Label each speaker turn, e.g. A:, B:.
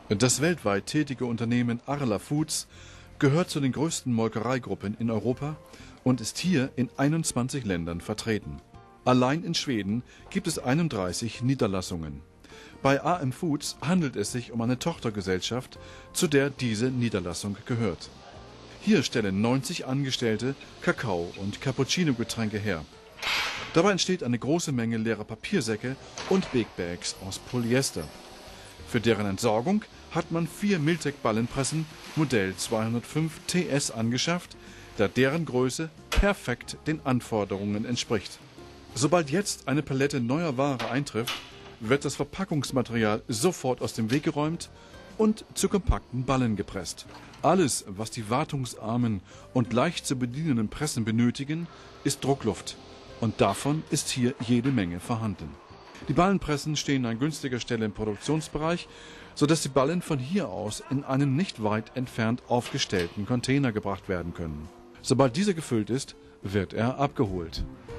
A: Das weltweit tätige Unternehmen Arla Foods gehört zu den größten Molkereigruppen in Europa und ist hier in 21 Ländern vertreten. Allein in Schweden gibt es 31 Niederlassungen. Bei AM Foods handelt es sich um eine Tochtergesellschaft, zu der diese Niederlassung gehört. Hier stellen 90 Angestellte Kakao- und Cappuccino-Getränke her. Dabei entsteht eine große Menge leerer Papiersäcke und Big Bags aus Polyester. Für deren Entsorgung hat man 4 Miltec-Ballenpressen Modell 205 TS angeschafft, da deren Größe perfekt den Anforderungen entspricht. Sobald jetzt eine Palette neuer Ware eintrifft, wird das Verpackungsmaterial sofort aus dem Weg geräumt und zu kompakten Ballen gepresst. Alles, was die wartungsarmen und leicht zu bedienenden Pressen benötigen, ist Druckluft. Und davon ist hier jede Menge vorhanden. Die Ballenpressen stehen an günstiger Stelle im Produktionsbereich, sodass die Ballen von hier aus in einen nicht weit entfernt aufgestellten Container gebracht werden können. Sobald dieser gefüllt ist, wird er abgeholt.